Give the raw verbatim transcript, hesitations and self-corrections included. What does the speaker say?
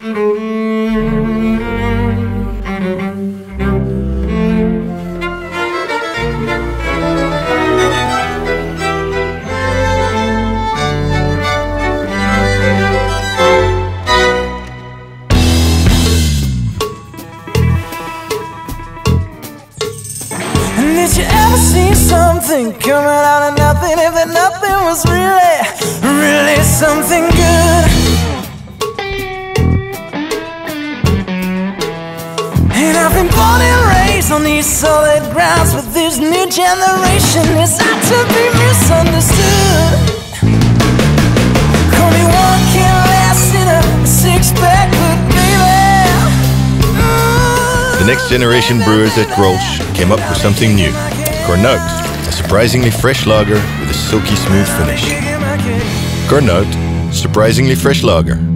Did you ever see something coming out of nothing? If that nothing was really, really something good. And I've been born and raised on these solid grounds, but this new generation is out to be misunderstood. Call me one can last in a six-pack, but baby, The next generation brewers at Grolsch came up with something new. Kornuit, a surprisingly fresh lager with a silky smooth finish. Kornuit, surprisingly fresh lager.